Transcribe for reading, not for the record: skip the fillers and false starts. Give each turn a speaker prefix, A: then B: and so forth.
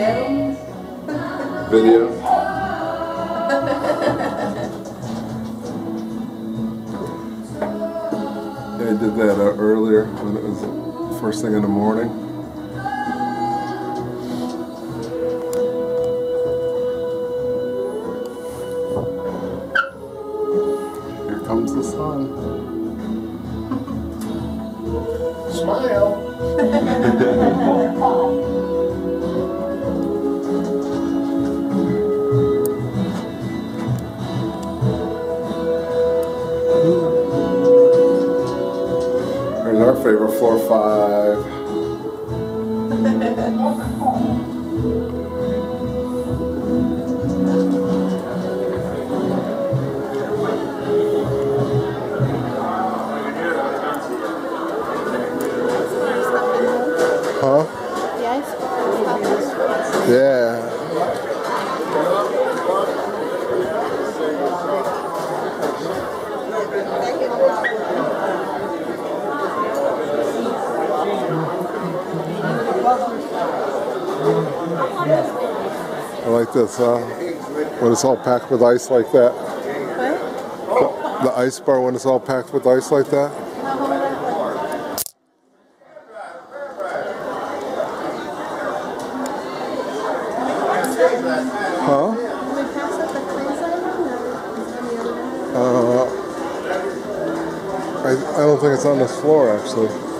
A: Video. Yeah, I did that earlier when it was first thing in the morning. Here comes the sun.
B: Smile.
A: There's our favorite floor 5. Huh? Yeah. I like this, when it's all packed with ice like that.
C: What?
A: The ice bar when it's all packed with ice like that. Huh?
C: Can we pass up the Queensland one?
A: I don't think it's on this floor actually.